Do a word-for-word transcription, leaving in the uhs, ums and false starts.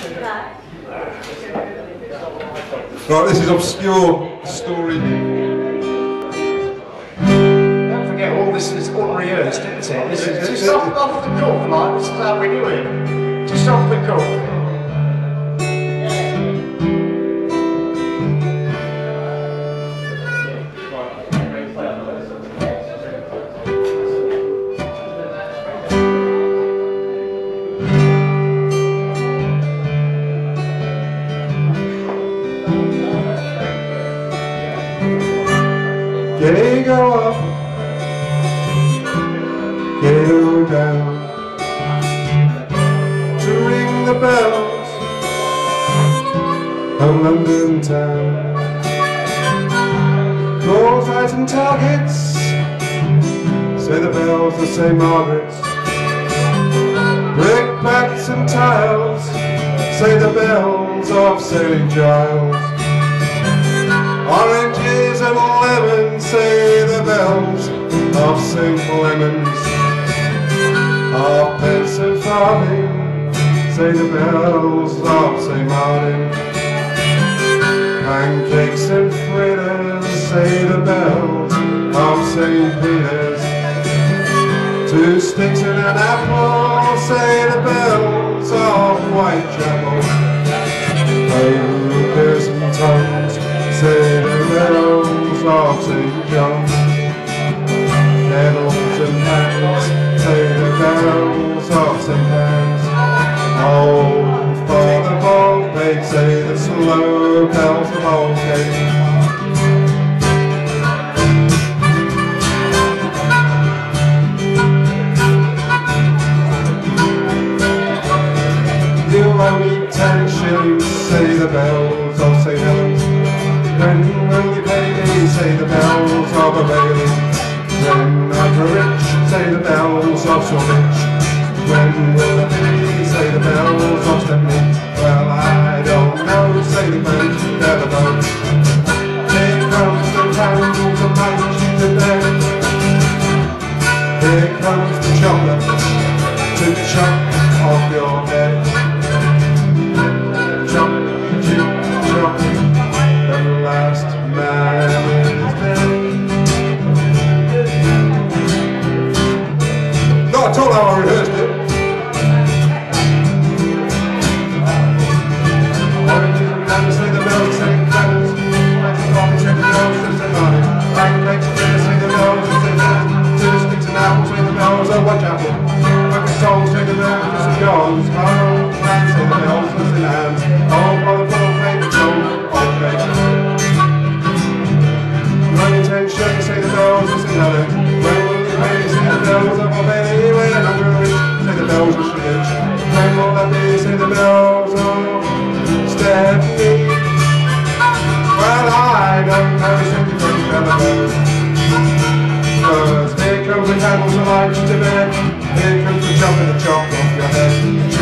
Right, this is obscure story. Don't forget, all this is unrehearsed, isn't it? This is just off, off the cuff, like, this is how we do it. Just off the cuff. Gay go up, gay go down, to ring the bells of London town. Call sites and targets, say the bells of Saint Margaret's. Brickbats and tiles, say the bells of Saint Giles. Oranges and lemons, say the bells of Saint Clements. Halfpence and farthing, say the bells of Saint Martin. Pancakes and fritters, say the bells of Saint Peter's. Two sticks and an apple, say the bells of Whitechapel. Hookers and tongues, say the bells of Saint John's. Kettles and pans, say the bells of Saint Anne's. Oh, for the Baldgate, say the slow bells of Aldgate. You owe me ten shillings, say the bells of Saint Helens. When will you pay me, say the bells of a Bailey. When I'm rich, say the bells of Shoreditch. When will it be, say the bells of Stepney. Well, I don't know, say the bells never know. Here comes the candles of my today. Here comes the chocolate to chop off your head. Chop, chop, chop, the last man is dead. No, I told you how I rehearsed it. Oranges and lemons, say the bells, say the cannons. Magic coffee, say the bells, say the money. Pancakes and beer, say the bells, say the bells. Two sticks and apples, say the bells of Whitechapel. Fucking songs, say the bells of Saint John's. Oh, say the bells of Saint Anne's. Oh, for the full favourite song, old day. Ten shillings, say the bells of Saint Helens. When will you pay, say the bells of Old Bailey. When I'm rich, say the bells of Shoreditch. When will that be, say the bells of Stepney. Well, I don't know, say the bells. Cause here comes the candles of light to bed. Here comes the chop and the chop off your head.